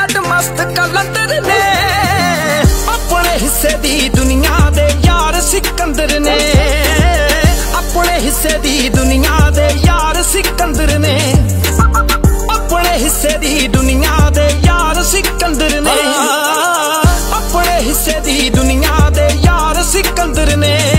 लट मस्त कलंदर ने, अपने हिस्से दी दुनिया दे यार सिकंदर ने, अपने हिस्से दी दुनिया दे यार सिकंदर ने, अपने हिस्से दी दुनिया दे यार सिकंदर ने, अपने हिस्से दी दुनिया दे यार सिकंदर ने।